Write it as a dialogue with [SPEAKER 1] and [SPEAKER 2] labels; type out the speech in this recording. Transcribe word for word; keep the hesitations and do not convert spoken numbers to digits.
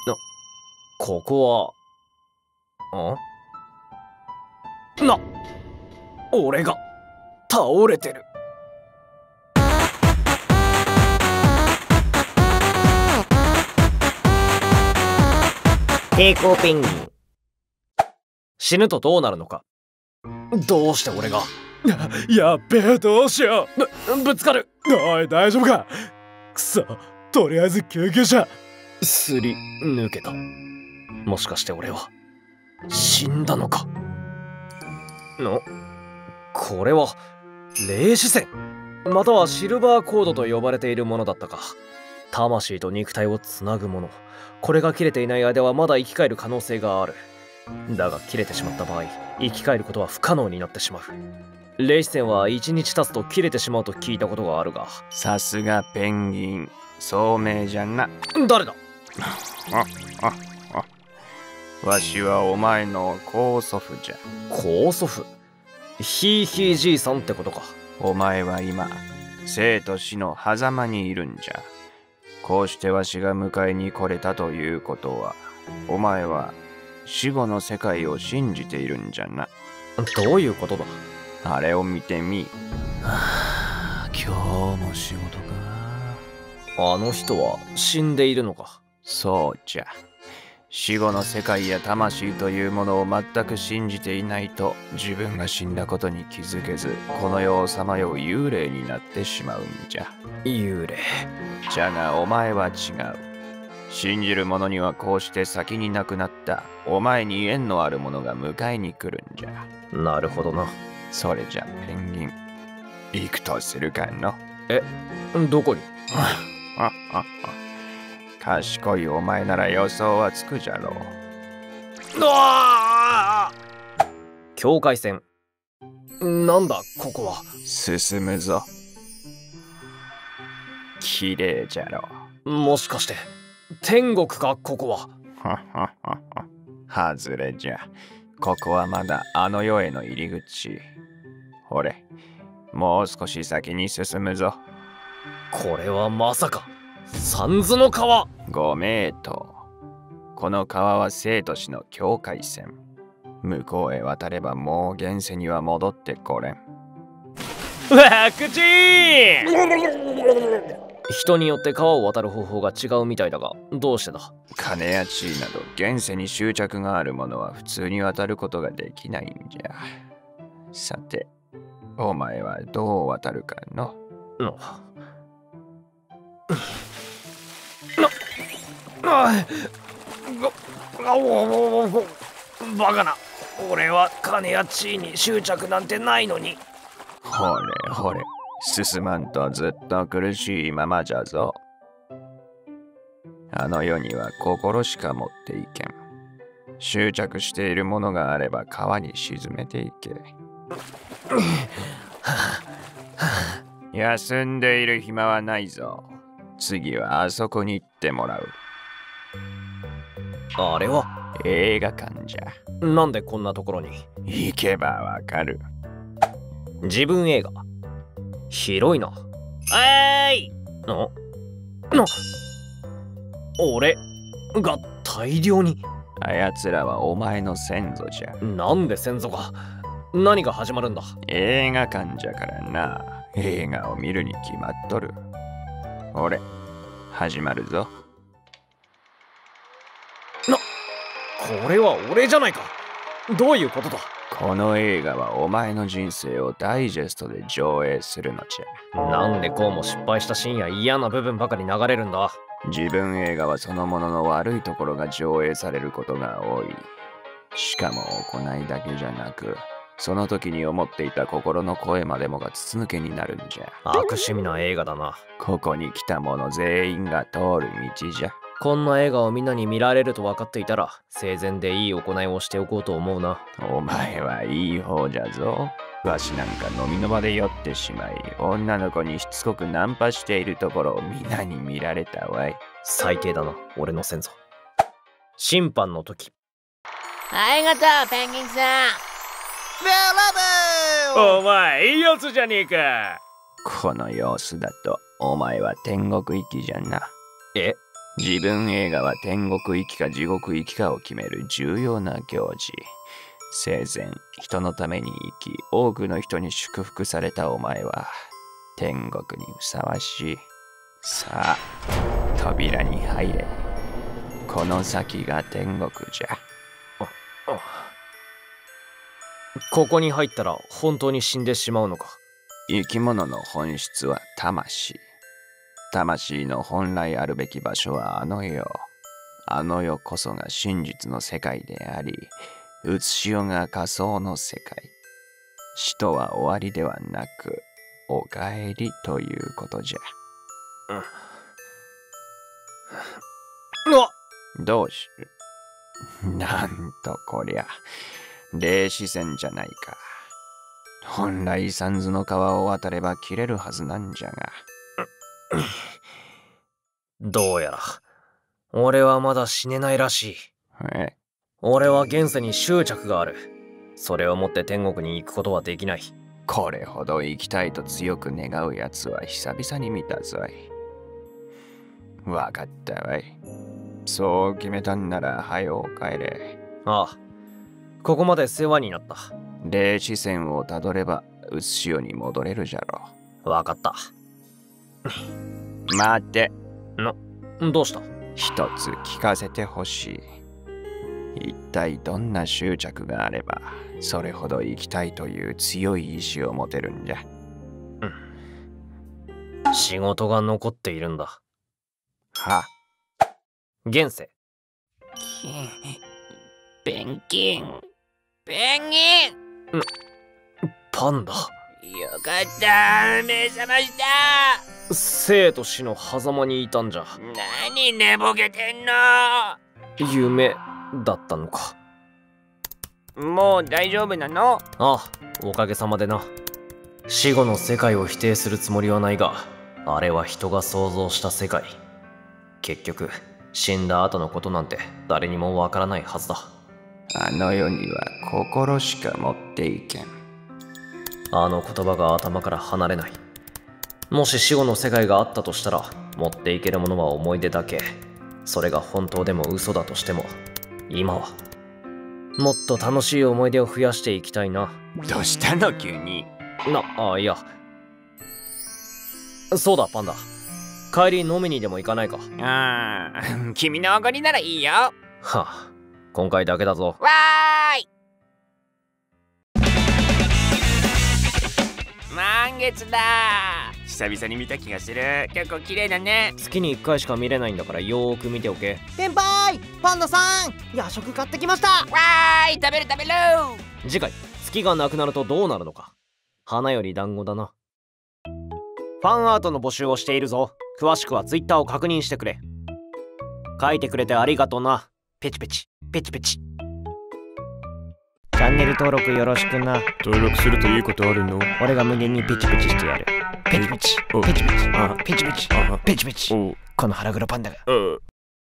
[SPEAKER 1] ここは、んな、俺が倒れてる。抵抗ペンギン。死ぬとどうなるのか。どうして俺が。
[SPEAKER 2] やっべえ、どうしよ
[SPEAKER 1] う。ぶ、ぶつかる。
[SPEAKER 2] おい、大丈夫か。くそ、とりあえず救急車。
[SPEAKER 1] すり抜けた。もしかして俺は死んだのか。の、これは霊視線、またはシルバーコードと呼ばれているものだったか。魂と肉体をつなぐもの。これが切れていない間はまだ生き返る可能性がある。だが切れてしまった場合、生き返ることは不可能になってしまう。霊視線はいちにち経つと切れてしまうと聞いたことがあるが。
[SPEAKER 3] さすがペンギン、聡明じゃな。
[SPEAKER 1] 誰だ。
[SPEAKER 3] あああ、わしはお前の高祖父じゃ。
[SPEAKER 1] 高祖父。ひいひいじいさんってことか。
[SPEAKER 3] お前は今生と死の狭間にいるんじゃ。こうしてわしが迎えに来れたということは、お前は死後の世界を信じているんじゃな。
[SPEAKER 1] どういうことだ。
[SPEAKER 3] あれを見てみ。
[SPEAKER 2] はあ、今日も仕事か。
[SPEAKER 1] あの人は死んでいるのか。
[SPEAKER 3] そうじゃ。死後の世界や魂というものを全く信じていないと、自分が死んだことに気づけず、この世をさまよう幽霊になってしまうんじゃ。
[SPEAKER 1] 幽霊。
[SPEAKER 3] じゃがお前は違う。信じる者にはこうして先に亡くなったお前に縁のある者が迎えに来るんじゃ。
[SPEAKER 1] なるほどな。
[SPEAKER 3] それじゃペンギン、行くとするかの。
[SPEAKER 1] え、どこに。
[SPEAKER 3] あああ、賢いお前なら予想はつくじゃろう。
[SPEAKER 1] ああ、境界線。なんだここは。
[SPEAKER 3] 進むぞ。綺麗じゃろ
[SPEAKER 1] う。もしかして天国かここは。
[SPEAKER 3] はははは。外れじゃ。ここはまだあの世への入り口。ほれ、もう少し先に進むぞ。
[SPEAKER 1] これはまさか三途の川。
[SPEAKER 3] ご名答。この川は生と死の境界線。向こうへ渡ればもう現世には戻ってこれん。
[SPEAKER 1] ワクチン。人によって川を渡る方法が違うみたいだが、どうしてだ。
[SPEAKER 3] 金や地位など現世に執着がある者は普通に渡ることができないんじゃ。さて、お前はどう渡るかの。
[SPEAKER 1] のな、あご、バカな。俺は金や地位に執着なんてないのに。
[SPEAKER 3] ほれほれ、進まんとずっと苦しいままじゃぞ。あの世には心しか持っていけん。執着しているものがあれば川に沈めていけ。休んでいる暇はないぞ。次はあそこに行ってもらう。
[SPEAKER 1] あれは
[SPEAKER 3] 映画館じゃ。
[SPEAKER 1] なんでこんなところに。
[SPEAKER 3] 行けばわかる。
[SPEAKER 1] 自分映画。広いな。えい。な、な、俺が大量に。
[SPEAKER 3] あやつらはお前の先祖じゃ。
[SPEAKER 1] なんで先祖が。何が始まるんだ。
[SPEAKER 3] 映画館じゃからな。映画を見るに決まっとる。俺、始まるぞ。
[SPEAKER 1] な、これは俺じゃないか。どういうことだ。
[SPEAKER 3] この映画はお前の人生をダイジェストで上映するのじ
[SPEAKER 1] ゃ。なんでこうも失敗したシーンや嫌な部分ばかり流れるんだ。
[SPEAKER 3] 自分映画はそのものの悪いところが上映されることが多い。しかも行いだけじゃなく、その時に思っていた心の声までもが筒抜けになるんじゃ。
[SPEAKER 1] 悪趣味な映画だな。
[SPEAKER 3] ここに来た者全員が通る道じゃ。
[SPEAKER 1] こんな映画をみんなに見られると分かっていたら、生前でいい行いをしておこうと思うな。
[SPEAKER 3] お前はいい方じゃぞ。わしなんか飲みの場で酔ってしまい、女の子にしつこくナンパしているところを皆に見られたわい。
[SPEAKER 1] 最低だな、俺の先祖。審判の時。
[SPEAKER 4] ありがとう、ペンギンさん。
[SPEAKER 2] お前いいやつじゃねえか。
[SPEAKER 3] この様子だとお前は天国行きじゃな。
[SPEAKER 1] え、
[SPEAKER 3] 自分映画は天国行きか地獄行きかを決める重要な行事。生前人のために生き、多くの人に祝福されたお前は天国にふさわしい。さあ、扉に入れ。この先が天国じゃ。
[SPEAKER 1] ここに入ったら本当に死んでしまうのか？
[SPEAKER 3] 生き物の本質は魂。魂の本来あるべき場所はあの世。あの世こそが真実の世界であり、うつし世が仮想の世界。死とは終わりではなく、おかえりということじゃ。
[SPEAKER 1] うわっ！
[SPEAKER 3] どうしなんとこりゃ、霊視線じゃないか。本来三途の川を渡れば切れるはずなんじゃが。
[SPEAKER 1] どうやら俺はまだ死ねないらしい。
[SPEAKER 3] え？
[SPEAKER 1] 俺は現世に執着がある。それをもって天国に行くことはできない。
[SPEAKER 3] これほど生きたいと強く願うやつは久々に見たぞい。わかったわい。そう決めたんなら早う帰れ。
[SPEAKER 1] ああ、ここまで世話になった。
[SPEAKER 3] 霊視線をたどればうつし世に戻れるじゃろ。
[SPEAKER 1] わかった。
[SPEAKER 3] 待て。
[SPEAKER 1] な、どうした？
[SPEAKER 3] 一つ聞かせてほしい。一体どんな執着があればそれほど生きたいという強い意志を持てるんじゃ。
[SPEAKER 1] うん。仕事が残っているんだ。
[SPEAKER 3] は？
[SPEAKER 1] 現世。
[SPEAKER 4] ペンギン。ペンギン。
[SPEAKER 1] パンダ。
[SPEAKER 4] よかった、目覚ました。
[SPEAKER 1] 生と死の狭間にいたんじゃ。
[SPEAKER 4] 何寝ぼけてんの？
[SPEAKER 1] 夢だったのか。
[SPEAKER 4] もう大丈夫なの？
[SPEAKER 1] ああ、おかげさまでな。死後の世界を否定するつもりはないが、あれは人が想像した世界。結局死んだ後のことなんて誰にもわからないはずだ。
[SPEAKER 3] あの世には心しか持っていけん。
[SPEAKER 1] あの言葉が頭から離れない。もし死後の世界があったとしたら、持っていけるものは思い出だけ。それが本当でも嘘だとしても、今はもっと楽しい思い出を増やしていきたいな。
[SPEAKER 3] どうしたの急に。
[SPEAKER 1] な、あ、いや。そうだパンダ、帰り飲みにでも行かないか？
[SPEAKER 4] ああ、君のおごりならいいよ。
[SPEAKER 1] はあ、今回だけだぞ。
[SPEAKER 4] わーい。満月だ。久々に見た気がする。結構綺麗だね。
[SPEAKER 1] 月にいっかいしか見れないんだからよーく見ておけ。
[SPEAKER 5] 先輩、パンダさん、夜食買ってきました。
[SPEAKER 4] わーい、食べる食べる。
[SPEAKER 1] 次回、月がなくなるとどうなるのか。花より団子だな。ファンアートの募集をしているぞ。詳しくは Twitter を確認してくれ。書いてくれてありがとな。ペチペチペチペチ。チャンネル登録よろしくな。
[SPEAKER 2] 登録するといいことあるの？
[SPEAKER 1] 俺が無限にペチペチしてやる。ペチペチペチペチペチペチペチ。この腹黒パンダが。